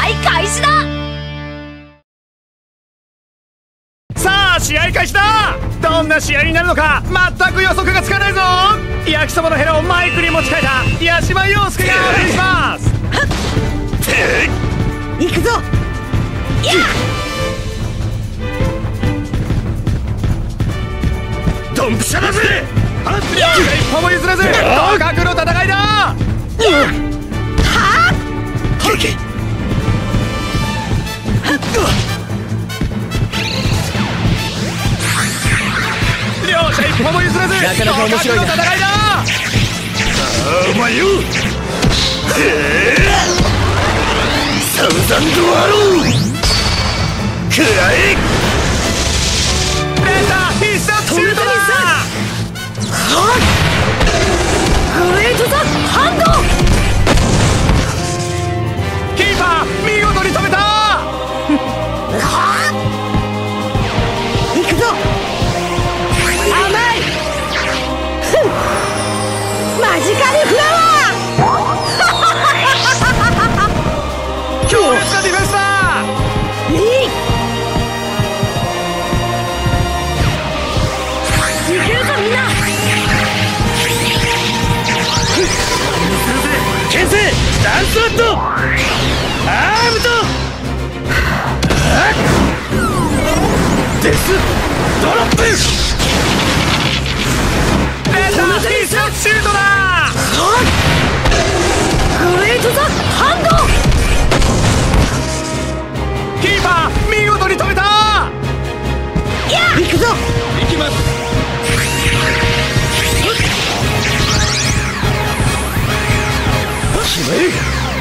合開始だ。 さあ試合開始だ。どんな試合になるのか全く予測がつかないぞ。焼きそばのヘラをマイクに持ち替えた八島陽介がお送りします。 行くぞ。 やドンピシャだぜ。一歩も譲らず互角の戦いだ。はっ両者一歩も譲らずなかなか面白いな。 互角の戦いだ。 お前よサウザンドアローくらえ。 出た必殺シュートだ。 グレートザハンド。 キーパー見事に止めた。 行くぞ。 甘い。マジカルフラワー。 強烈なディフェンスだ。 いけるぞみんな。 牽制ダンスラットアームとデスドロップ。 出た必殺シュートだ。 グレートザハンド。 キーパー見事に止めた。 行くぞ。 行きます。決める。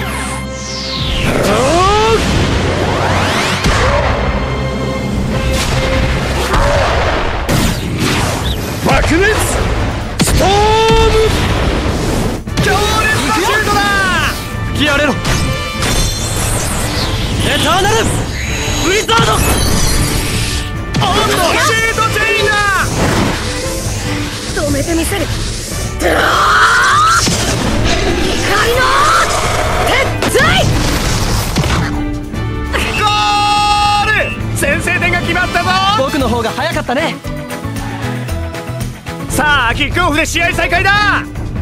爆裂ストーム。 強烈なシュートだ。 吹き荒れろエターナルブリザード。 おっとシュートチェインだ。 止めてみせる。光の鉄槌。 ゴール。先制点が決まったぞ。 僕の方が早かったね。 さあキックオフで試合再開だ。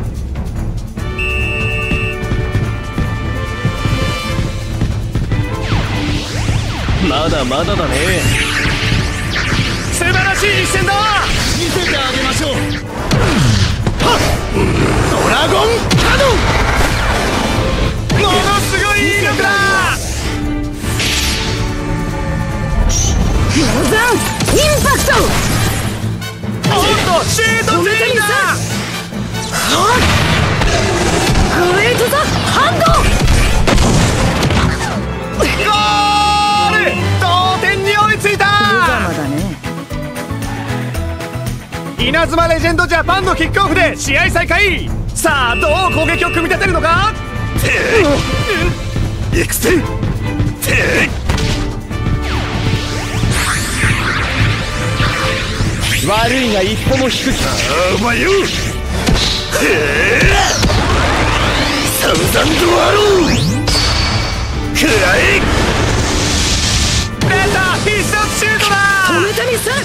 まだまだだね。 素晴らしい一戦だ。 見せてあげましょう。はっドラゴンカノン。 ものすごい威力だ。 モザンインパクト。 おっとシュートチェインだ。 グレートザハンド。 ゴール。同点に追いついた。 まだね。 稲妻レジェンドジャパンのキックオフで試合再開。さあどう攻撃を組み立てるのか。 エクセン悪いが一歩も引く気。 お前よサウザンドアローくらえ。 出た必殺シュートだ。 止めてみせ。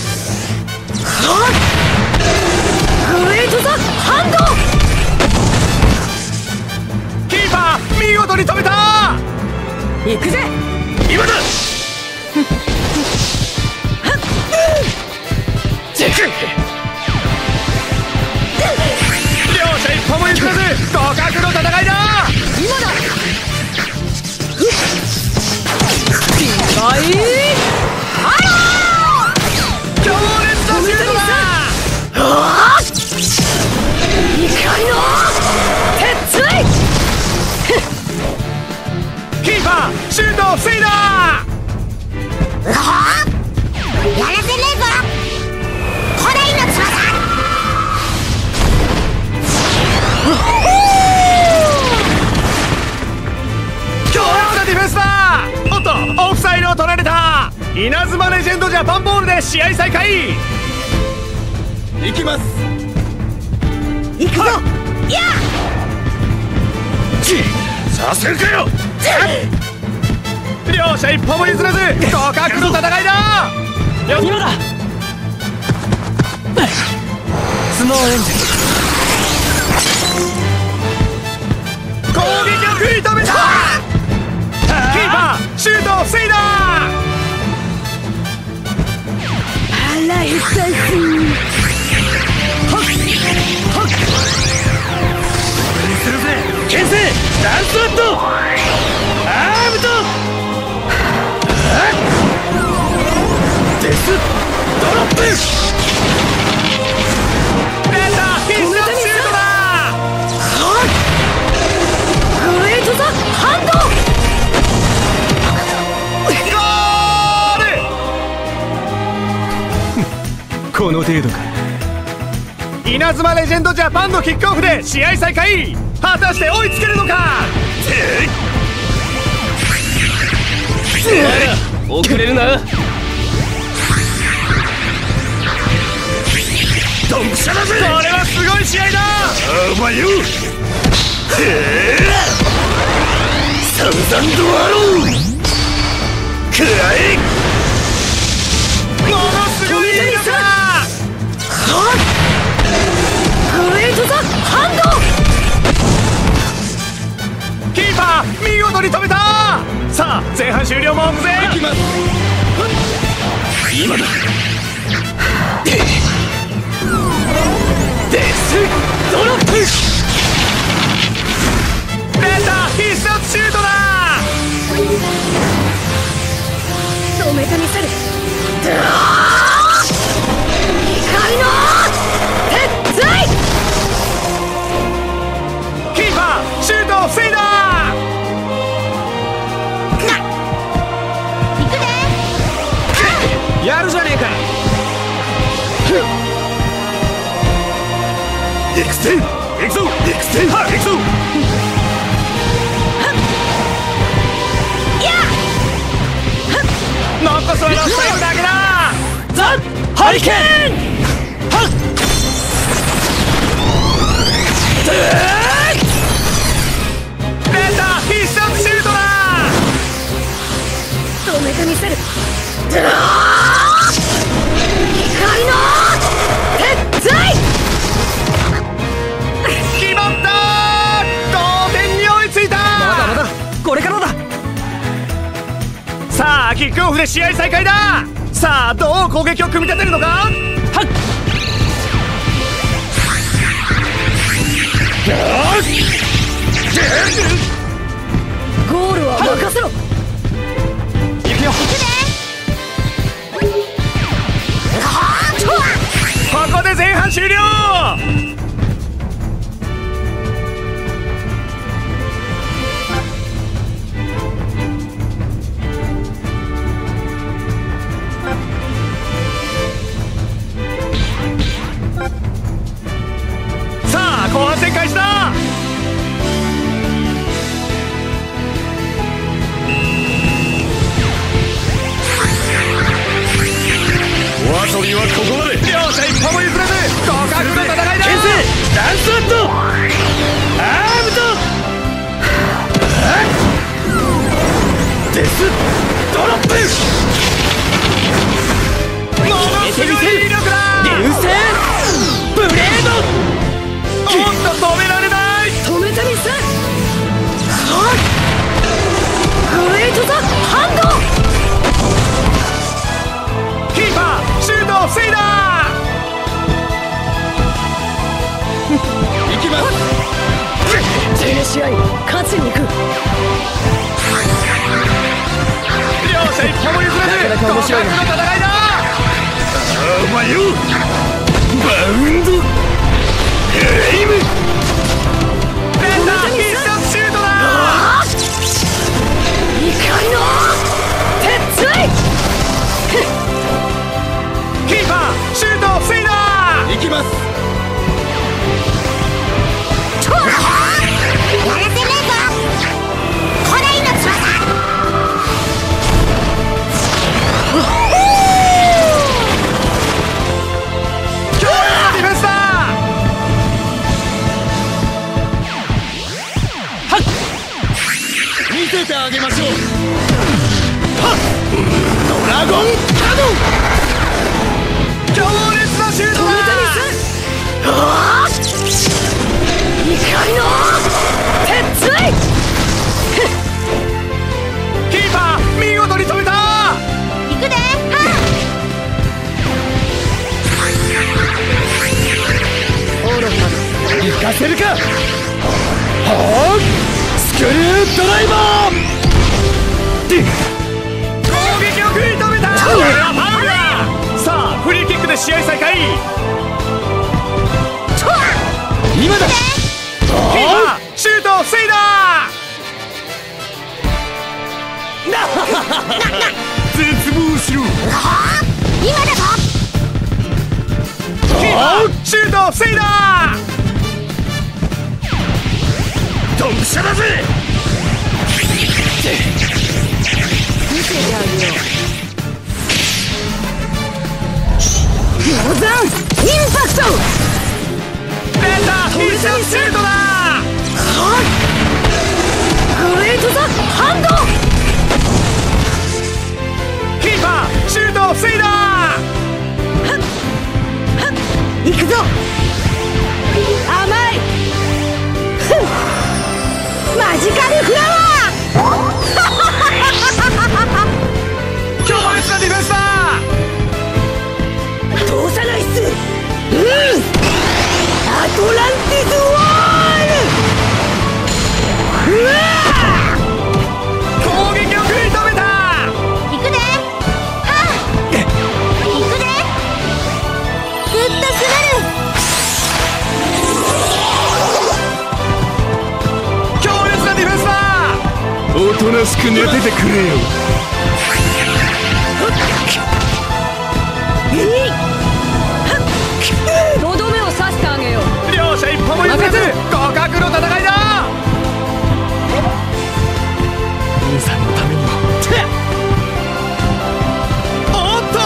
グレートザハンド。 キーパー見事に止めた。 行くぜ。 今だ。 両者一歩も譲らず互角の戦いだ。 今だ。 強烈なシュートだ。 光の鉄槌。 キーパーシュートを防いだ。 やらせねえぞ。これ命はだ。 強烈なディフェンスだ。おっとオフサイドを取られた。稲妻レジェンドジャパンボールで試合再開。 行きます。 行くぞ。 やさせるかよ。 両者一歩も譲らず互角の戦いだ。 今だ。スノーエンジン。 攻撃を食い止めた。キーパーシュートを防いだ。 腹いっぱいするぜ。牽制ダンスアットアームとデスドロップ。 出た必殺シュートだ。 グレートザハンド。 この程度か。 稲妻レジェンドジャパンのキックオフで試合再開。果たして追いつけるのか。 遅れるな。 ドンピシャだぜ。 これはすごい試合だ。 お前よ。サウザンドアローくらえ。 ものすごい威力だ。 グレートザハンド。 キーパー見事に止めた。さあ前半終了も目前。 今だ。デスドロップ。 出た必殺シュートだ。 止めてみせる。光の鉄槌。 キーパーシュートを防いだ。 行くで。 やるじゃねえか。 行くぜ。行くぞ。行くぜ。行くぞ。 残すはラスト1だけだ。 ザ・ハリケーン。 出た必殺シュートだ。 止めてみせる。光の鉄槌。 決まった。同点に追いついた。 まだまだこれからだ。 さあキックオフで試合再開だ。さあどう攻撃を組み立てるのか。 はっ。 ゴールは任せろ。 行くよ。 ここで前半終了。さあ後半戦開始だ。 お遊びはここまで。 両者一歩も譲らず互角の戦いだ。 牽制ダンスアットアームとデスドロップ。 ものすごい威力だ。 流星ブレーおっと止められない。 止めてみせ。グレートザハンド。 キーパーシュートを防いだ。 行きます。 この試合勝ちに行く。 両者一歩も譲らずなかなか面白いな互角の戦いだ。 お前よ。バウンドエイム。 出た必殺シュートだ。 光の鉄槌。 キーパーシュートを防いだ。 行きます。 やらせねえぞ。古代の翼。 強烈なディフェンスだ。 見せてあげましょう。 ラゴンカノン。 強烈なシュートだ。 怒りの鉄槌。 キーパー見事に止めた。 行くで。 行かせるか。はあ、スクリュードライバー。 攻撃を食い止めた。これはファウルだ。さあフリーキックで試合再開。 今だ。 キーパーシュートを防いだ。絶望しろ。 今だぞ。 キーパーシュートを防いだ。ドンピシャだぜ。 見せてあげよう。ロザンインパクト。 出た。必殺シュートだ。 グレートザハンド。 キーパーシュートを防いだ。 行くぞ。甘い。マジカルフラワー。 強烈なディフェンスだ。 通さないっす。アトランティスワール。 攻撃を食い止めた。 行くで。行くで。ずっと滑る。 強烈なディフェンスだ。 おとなしく寝ててくれよ。 とどめを刺してあげよう。 両者一歩も譲らず互角の戦いだ。 兄さんのためにも。 おっと。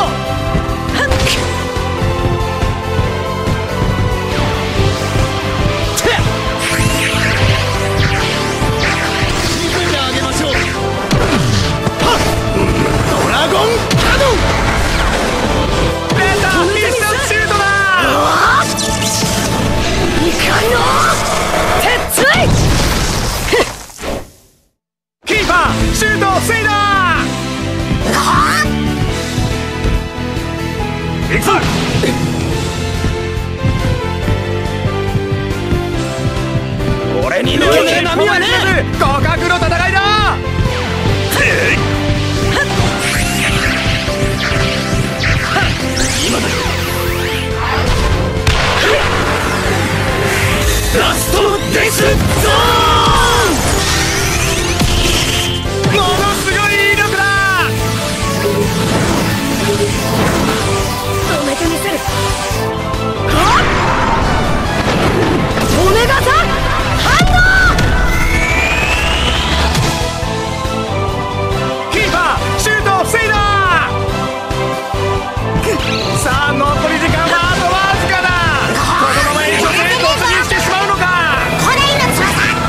見せてあげましょう。ドラゴンカノン。 出た。必殺シュートだ。 怒りの鉄槌。 キーパーシュートを防いだ。行くぞ。 俺に抜けねえ波はね。 互角の戦いだ。 今だ。 ラストデスゾーン。 ものすごい威力だ。 止めてみせる。オメガザ反応。 キーパーシュートを防いだ。さあ残り時間はあとわずかだ。このまま延長戦へ突入してしまうのか。 これの翼。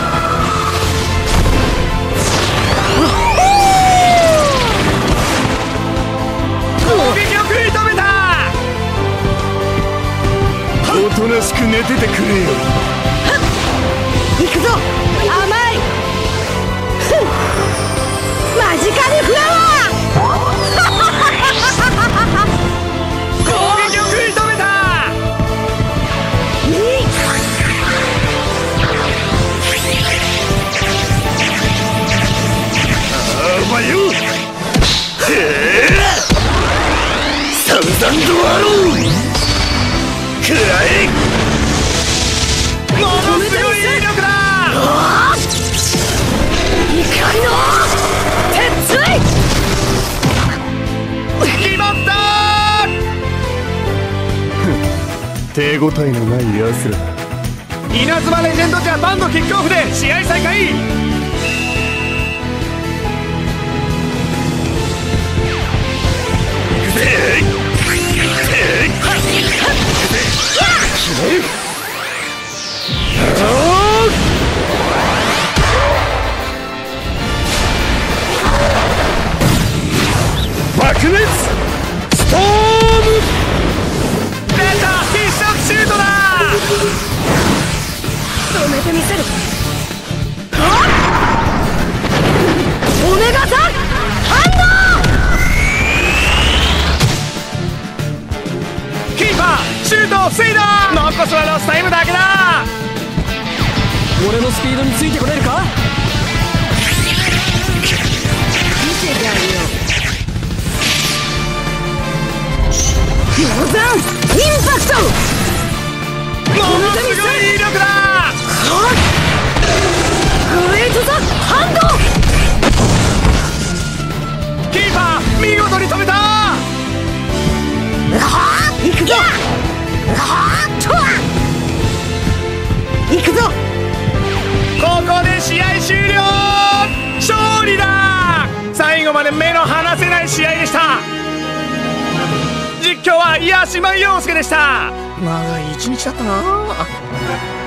攻撃を食い止めた。 おとなしく寝ててくれよ。 行くぞ。甘い。マジカルフラワー。 攻撃を食い止めた。 お前よ。サウザンドアロー。くらえ。 ものすごい威力だ。 怒りの鉄槌。 決まった。 手応えのない奴らだ。 稲妻レジェンドジャパンのキックオフで試合再開。 爆裂てみせる。オメガザ反応。 キーパーシュートを防いだ。残すはロスタイムだけだ。 俺のスピードについてこれるか。 見せてあげよう。ロザンインパクト。 ものすごい威力だ。 グレートザハンド。 キーパー見事に止めた。 行くぞ。行くぞ。 ここで試合終了。勝利だ。最後まで目の離せない試合でした。実況は八島陽介でした。長い一日だったな。